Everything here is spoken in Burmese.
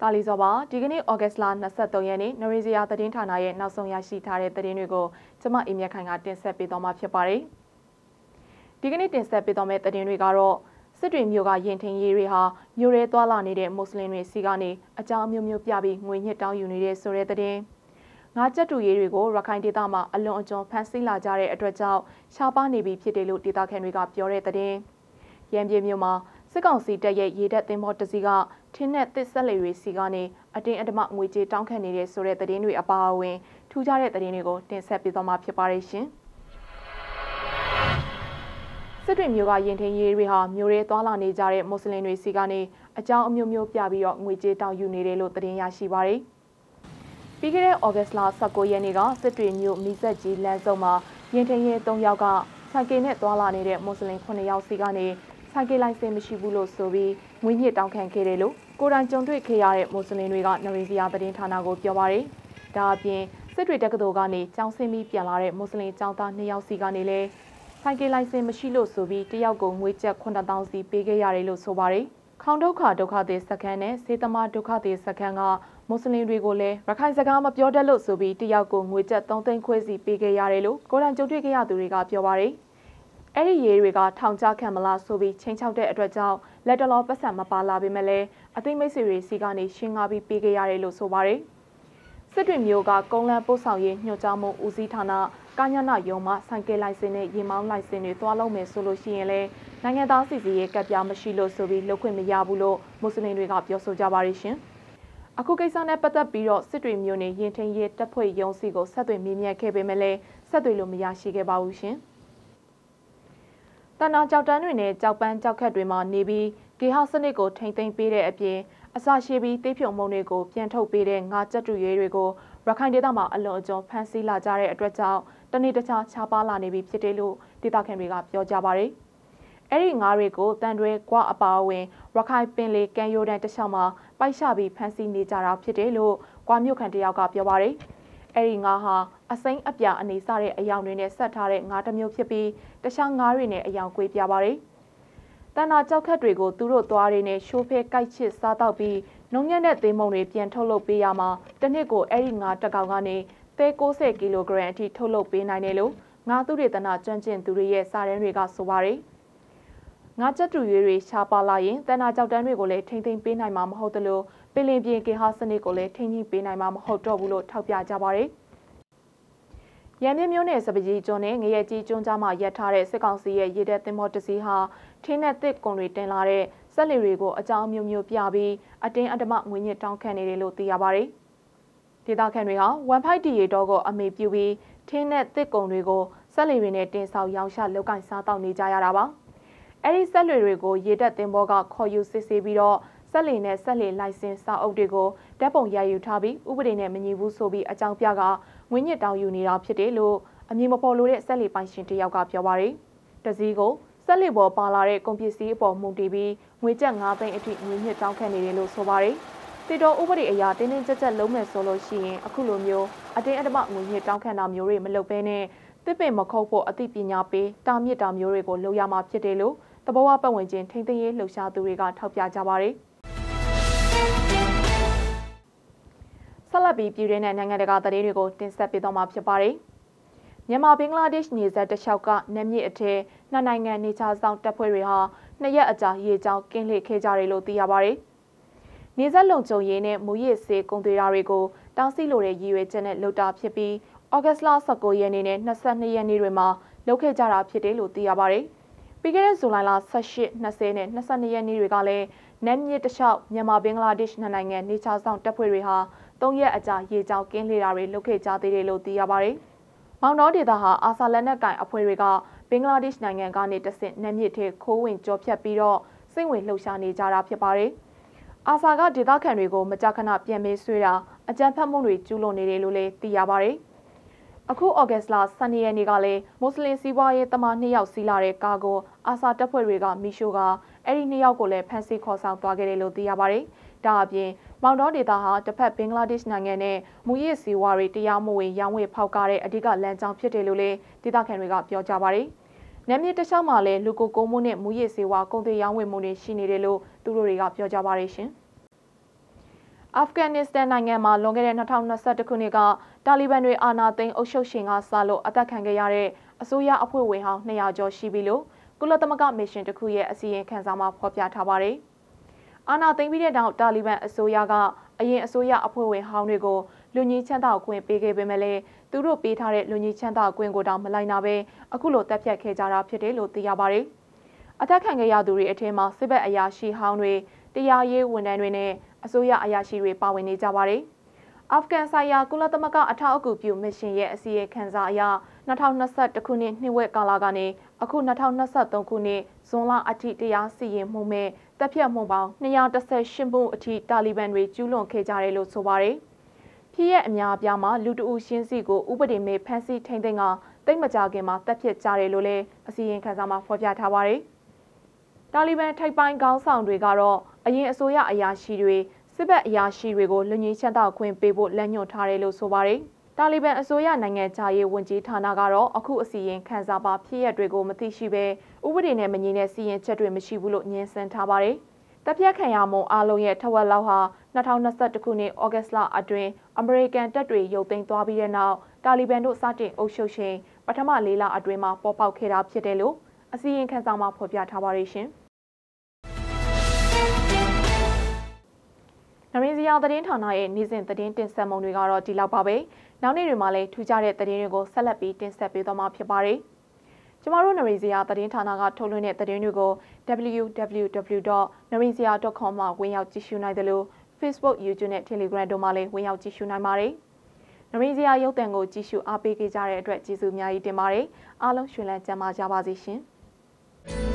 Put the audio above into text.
တာလီဇော်ပါဒီကနေ့ဩဂတ်စ်လ23ရက်နေ့နရီဇီယာသတင်းဌာနရဲ့နောက်ဆုံးရရှိထားတဲ့သတင်းတွေကိုကျမအိမ်မြတ်ခိုင်ကတင်ဆက်ပေးသွားမှာဖြစ်ပါတယ်။ဒီကနေ့တင်ဆက်ပေးသွားမယ့်သတင်းတွေကတော့စစ်တွေမျိုးကရင်ထင်ရေးတွေဟာမျိုးရဲသွားလာနေတဲ့မွတ်စလင်တွေစီကနေအကြောင်းအမျိုးမျိုးပြပြီးငွေညစ်တောင်းယူနေတဲ့ဆိုတဲ့သတင်းငါးချက်တူရေးတွေကိုရခိုင်ဒေသမှာအလွန်အကျွံဖန်ဆီးလာကြတဲ့အတွက်ကြောင့်ရှားပါနေပြီဖြစ်တယ်လို့ဒေသခံတွေကပြောတဲ့သတင်းရန်ပြည်မြို့မှာစစ်ကောင်စီတပ်ရဲ့ရေတပ်သင်္ဘောတစ်စီးကထင်းနဲ့တစ်ဆက်လေတွေစီကနေအတင်းအဓမ္မငွေကြေးတောင်းခံနေတဲ့ဆိုတဲ့သတင်းတွေအပါအဝင်ထူးခြားတဲ့သတင်းတွေကိုတင်ဆက်ပေးသွားမှာဖြစ်ပါတယ်ရှင်။စစ်တွေမျိုးကရင်ထင်းရေးတွေဟာမျိုးရဲသွားလာနေကြတဲ့မွတ်စလင်တွေစီကနေအကြောင်းအမျိုးမျိုးပြပြီးတော့ငွေကြေးတောင်းယူနေတယ်လို့သတင်းရရှိပါတယ်။ပြီးခဲ့တဲ့ဩဂတ်စ်လ19ရက်နေ့ကစစ်တွေမျိုးမီဆက်ကြီးလမ်းစုံမှာရင်ထင်းရေး3ယောက်ကဆိုင်ကယ်နဲ့သွားလာနေတဲ့မွတ်စလင်9ယောက်စီကနေဆိုင်ကယ်လိုင်စင်မရှိဘူးလို့ဆိုပြီးငွေညစ်တောင်းခံခဲ့တယ်လို့ကိုယ်တိုင်ကြုံတွေ့ခဲ့ရတဲ့မွတ်စလင်တွေကနရီဇီယာသတင်းဌာနကိုပြောပါတယ်။ဒါအပြင်စစ်တွေတက္ကသိုလ်ကနေကျောင်းဆင်းပြီးပြန်လာတဲ့မွတ်စလင်ကျောင်းသား2ယောက်စီကနေလည်းဆိုင်ကယ်လိုင်စင်မရှိလို့ဆိုပြီးတယောက်ကိုငွေကျပ်9000စီပေးခဲ့ရတယ်လို့ဆိုပါတယ်။ခေါင်ဒုက္ခဒုက္ခသည်စခန်းနဲ့စေတမဒုက္ခသည်စခန်းကမွတ်စလင်တွေကိုလည်းရခိုင်စကားမပြောတတ်လို့ဆိုပြီးတယောက်ကိုငွေကျပ်3သိန်းခွဲစီပေးခဲ့ရတယ်လို့ကိုယ်တိုင်ကြုံတွေ့ခဲ့ရသူတွေကပြောပါတယ်။အဲ့ဒီရေးတွေကထောင်ချခံမလားဆိုပြီးချိန်ချောက်တဲ့အတွက်ကြောင့်လက်တလောပတ်စံမပါလာပေမဲ့လည်းအသိမိတ်ဆွေတွေစီကနေရှင်းကားပြီးပေးခဲ့ရတယ်လို့ဆိုပါတယ်။စစ်တွေမျိုးကကုန်းလန်းပို့ဆောင်ရေးညွှန်ကြားမှုဦးစီးဌာနကာညနာယုံမှဆိုင်ကယ်လိုင်စင်နဲ့ရေမောင်းလိုင်စင်တွေသွားလုံးမယ်ဆိုလို့ရှိရင်လည်းနိုင်ငံသားစီစီရဲ့ကပ်ပြားမရှိလို့ဆိုပြီးလုပ်ခွင့်မရဘူးလို့မွတ်စလင်တွေကပြောဆိုကြပါရရှင်။အခုကိစ္စနဲ့ပတ်သက်ပြီးတော့စစ်တွေမျိုးနဲ့ရင်ထင်းရေးတပ်ဖွဲ့ရုံးစီကိုဆက်သွယ်မေးမြန်းခဲ့ပေမဲ့လည်းဆက်သွယ်လို့မရရှိခဲ့ပါဘူးရှင်။တနာကြောက်တန်းတွေနဲ့ကြောက်ပန်းကြောက်ခက်တွေမှာနေပြီးဂေဟစနစ်ကိုထိမ့်သိမ်းပေးတဲ့အပြင်အစာရှိပြီးတိတ်ဖြုံမုံတွေကိုပြန်ထုတ်ပေးတဲ့ငါးကြက်တူရဲတွေကိုရခိုင်ဒေသမှာအလွန်အကျွံဖန်ဆီးလာကြတဲ့အတွက်ကြောင့်တနေ့တခြားခြားပါလာနေပြီဖြစ်တယ်လို့ဒေသခံတွေကပြောကြပါတယ်။အဲ့ဒီငါးတွေကိုတန်တွဲကွာအပါအဝင်ရခိုင်ပင်လေကမ်းရိုးတန်းတစ်လျှောက်မှာပိုက်ချပြီးဖမ်းဆီးနေကြတာဖြစ်တယ်လို့ကွာမြို့ခံတယောက်ကပြောပါတယ်။အဲ့ဒီငါးဟာအစိမ်းအပြာအနေစတဲ့အယောင်တွေနဲ့ဆက်ထားတဲ့ငါးတစ်မျိုးဖြစ်ပြီးတခြားငါးတွေနဲ့အယောင်ကွေးပြပါတယ်။တဏ္ဍာကြောက်ခက်တွေကိုသူတို့သွားတွေနဲ့ရှိုးဖဲကိုက်ချစ်စားတော့ပြီးနှုံညံ့တဲ့သေးမုံတွေပြန်ထုတ်လုပ်ပေးရမှာတစ်နှစ်ကိုအဲ့ဒီငါးတစ်ကောင်ကနေသဲ60ကီလိုဂရမ်အထိထုတ်လုပ်ပေးနိုင်တယ်လို့ငါးသူတွေတဏ္ဍာကျွမ်းကျင်သူတွေရဲ့စာရင်းတွေကဆိုပါတယ်။ငါးချက်တူရွေးတွေရှားပါလာရင်တဏ္ဍာကြောက်တန်းတွေကိုလည်းထိမ့်သိမ်းပေးနိုင်မှာမဟုတ်သလိုပင်လင်ပြင်ကေဟာစနစ်ကိုလည်းထိန်းကြီးပေးနိုင်မှာမဟုတ်တော့ဘူးလို့ထောက်ပြကြပါတယ်။ရန်ပြည်မြို့နယ်စပကြီးကျွန်းနဲ့ငရဲကြီးကျွန်းကြားမှာရပ်ထားတဲ့စစ်ကောင်စီရဲ့ရေတပ်သင်္ဘောတစ်စီးဟာထင်းနဲ့တစ်ကွန်တွေတင်လာတဲ့စက်လီတွေကိုအကြောင်းမျိုးမျိုးပြပြီးအတင်းအဓမ္မငွေညစ်တောင်းခံနေတယ်လို့သိရပါတယ်။ဒေသခံတွေက1.5 ရေတော့ကိုအမေပြုပြီးထင်းနဲ့တစ်ကွန်တွေကိုစက်လီတွေနဲ့တင်ဆောင်ရောင်းချလောက်ကင်စားတောက်နေကြရတာပါ။အဲဒီစက်လီတွေကိုရေတပ်သင်္ဘောကခေါ်ယူစစ်ဆေးပြီးတော့ဆက်လီနဲ့ဆက်လီလိုင်စင်စာအုပ်တွေကိုတပ်ပုံရယူထားပြီးဥပဒေနဲ့မညီဘူးဆိုပြီးအကြောင်းပြကငွေညစ်တောင်းယူနေတာဖြစ်တယ်လို့အမည်မဖော်လို့တဲ့ဆက်လီပိုင်ရှင်တယောက်ကပြောပါတယ်။တစည်းကိုဆက်လီပေါ်ပါလာတဲ့ကုန်ပစ္စည်းအပေါ်မူတည်ပြီးငွေကျပ်9သိန်းအထိငွေညစ်တောင်းခံနေတယ်လို့ဆိုပါတယ်။တေတော်ဥပဒေအရာတင်းတင်းကြပ်ကြပ်လုံးမယ်ဆိုလို့ရှိရင်အခုလိုမျိုးအတင်းအဓမ္မငွေညစ်တောင်းခံတာမျိုးတွေမလုပ်ဘဲနဲ့တစ်ပင်မခုတ်ဖို့အသိပညာပေးတာမြစ်တာမျိုးတွေကိုလုပ်ရမှာဖြစ်တယ်လို့တဘောဝပတ်ဝန်းကျင်ထိန်းသိမ်းရေးလှုပ်ရှားသူတွေကထောက်ပြကြပါတယ်။ဆက်လက်ပြီးပြည်တွင်းနဲ့နိုင်ငံတကာသတင်းတွေကိုတင်ဆက်ပေးသွားမှာဖြစ်ပါတယ်။မြန်မာဘင်္ဂလားဒေ့ရှ်နယ်စပ်တလျှောက်ကနယ်မြေအထက်နှစ်နိုင်ငံနေခြားဆောင်တပ်ဖွဲ့တွေဟာ2ရက်အကြာရေကြောင်းကင်းလှည့်ခဲ့ကြတယ်လို့သိရပါတယ်။နယ်စပ်လုံခြုံရေးနဲ့မူရစ်ဆေးကုန်သွယ်တာတွေကိုတောင်းဆီလိုတဲ့ရည်ရွယ်ချက်နဲ့လုပ်တာဖြစ်ပြီးဩဂတ်စ်လ19ရက်နေ့နဲ့22ရက်နေ့တွေမှာလုပ်ခဲ့ကြတာဖြစ်တယ်လို့သိရပါတယ်။ပြီးခဲ့တဲ့ဇူလိုင်လ18, 20နဲ့22ရက်နေ့တွေကလည်းနယ်မြေတလျှောက်မြန်မာဘင်္ဂလားဒေ့ရှ်နှစ်နိုင်ငံနေခြားဆောင်တပ်ဖွဲ့တွေဟာ3ရက်အကြာရေကြောင်းကင်းလှည့်တာတွေလုပ်ခဲ့ကြသေးတယ်လို့သိရပါတယ်။မောင်တော်ဒေသဟာအာဆာလက်နက်ကင်အဖွဲ့တွေကဘင်္ဂလားဒေ့ရှ်နိုင်ငံကနေတဆင့်နယ်မြေထဲခိုးဝင်ကြောဖြတ်ပြီးတော့စိတ်ဝင်လှုပ်ရှားနေကြတာဖြစ်ပါတယ်။အာဆာကဒေသခံတွေကိုမကြာခဏပြန်မေးဆွေးတာအကြမ်းဖက်မှုတွေကျူးလွန်နေတယ်လို့လည်းသိရပါတယ်။အခုဩဂတ်စ်လ12ရက်နေ့ကလည်းမွတ်စလင်စီးပွားရေးသမား2ယောက်စီးလာတဲ့ကားကိုအာဆာတပ်ဖွဲ့တွေကမီရှို့ကအဲ့ဒီ2ယောက်ကိုလည်းဖမ်းဆီးခေါ်ဆောင်သွားခဲ့တယ်လို့သိရပါတယ်။ဒါအပြင်မောင်တော်ဒေသဟာတစ်ဖက်ဘင်္ဂလားဒေ့ရှ်နိုင်ငံနဲ့မူရစ်စီဝါတွေတရားမဝင်ရောင်းဝယ်ဖောက်ကားတဲ့အဓိကလမ်းကြောင်းဖြစ်တယ်လို့လည်းဒေသခံတွေကပြောကြပါတယ်။နယ်မြေတခြားမှာလည်းလူကိုကိုမှုနဲ့မူရစ်စီဝါကုန်သွယ်ရောင်းဝယ်မှုတွေရှိနေတယ်လို့သူတို့တွေကပြောကြပါတယ်ရှင်။အာဖဂန်နစ္စတန်နိုင်ငံမှာလွန်ခဲ့တဲ့2021ခုနှစ်ကတာလီဘန်တွေအာဏာသိမ်းအုပ်ချုပ်ရှင်ကစလို့အသက်ခံခဲ့ရတဲ့အစိုးရအဖွဲ့ဝင်ဟောင်း200ကျော်ရှိပြီလို့ကုလသမဂ္ဂမစ်ရှင်တစ်ခုရဲ့အစီရင်ခံစာမှာဖော်ပြထားပါတယ်။အာဏာသိမ်းပြီးတဲ့နောက်တာလီဘန်အစိုးရကအရင်အစိုးရအဖွဲ့ဝင်ဟောင်းတွေကိုလူကြီးချမ်းသာခွင့်ပေးခဲ့ပေမဲ့လည်းသူတို့ပေးထားတဲ့လူကြီးချမ်းသာခွင့်ကိုတောင်မလိုက်နာဘဲအခုလိုတပ်ဖြတ်ခဲ့ကြတာဖြစ်တယ်လို့သိရပါတယ်။အသက်ခံခဲ့ရသူတွေအထက်မှာစစ်ဘက်အရာရှိဟောင်းတွေတရားရေးဝန်ထမ်းတွေနဲ့အစိုးရအရာရှိတွေပါဝင်နေကြပါတယ်။အာဖဂန်ဆိုင်ရာကုလသမဂ္ဂအထောက်အကူပြုမစ်ရှင်ရဲ့အစီရင်ခံစာအရ2021ခုနှစ်နှစ်ဝက်ကာလကနေအခု2023ခုနှစ်ဇွန်လအထိတရားစီရင်မှုမဲ့တပ်ဖြတ်မှုပေါင်း218မှုအထိတာလီဘန်တွေကျူးလွန်ခဲ့ကြတယ်လို့ဆိုပါတယ်။ဖြစ်ရဲ့အများအပြားမှာလူတအုပ်ရှင်းစီကိုဥပဒေမဲ့ဖမ်းဆီးထိန်းသိမ်းကတိတ်မကြခင်မှာတပ်ဖြတ်ကြတယ်လို့လည်းအစီရင်ခံစာမှာဖော်ပြထားပါတယ်။တာလီဘန်ထိုက်ပိုင်းခေါင်းဆောင်တွေကတော့အရင်အစိုးရအရာရှိတွေစစ်ဘက်အရာရှိတွေကိုလူကြီးချမ်းသာခွင့်ပေးဖို့လက်ညှိုးထားတယ်လို့ဆိုပါတယ်။တာလီဘန်အစိုးရနိုင်ငံခြားရေးဝန်ကြီးဌာနကတော့အခုအစီရင်ခံစာပါဖြစ်ရပ်တွေကိုမသိရှိဘဲဥပဒေနဲ့မညီတဲ့စီရင်ချက်တွေမရှိဘူးလို့ညှင်းဆန်ထားပါတယ်။တပ်ဖြတ်ခံရမှုအလုံးရဲ့ထက်ဝက်လောက်ဟာ2021ခုနှစ်ဩဂတ်လအတွင်းအမေရိကန်တပ်တွေရုပ်သိမ်းသွားပြီးတဲ့နောက်တာလီဘန်တို့စတင်အုပ်ချုပ်ရှင်ပထမ4လအတွင်းမှာပေါ်ပေါက်ခဲ့တာဖြစ်တယ်လို့အစီရင်ခံစာမှာဖော်ပြထားပါတယ်ရှင်။နရင်းစရာသတင်းဌာနရဲ့နေ့စဉ်သတင်းတင်ဆက်မှုတွေကတော့ဒီလောက်ပါပဲ။နောက်နေ့တွေမှာလည်းထူးခြားတဲ့သတင်းတွေကိုဆက်လက်ပြီးတင်ဆက်ပေးသွားမှာဖြစ်ပါတယ်။ကျမတို့နရင်းစရာသတင်းဌာနကထုတ်လွှင့်တဲ့သတင်းတွေကို www.narinsia.com မှာဝင်ရောက်ကြည့်ရှုနိုင်တယ်လို့ Facebook, YouTube နဲ့ Telegram တို့မှာလည်းဝင်ရောက်ကြည့်ရှုနိုင်ပါတယ်။နရင်းစရာရုပ်သံကိုကြည့်ရှုအားပေးကြတဲ့အတွက်ကျေးဇူးအများကြီးတင်ပါတယ်။အားလုံးရှင်လန်းကျန်းမာကြပါစေရှင်။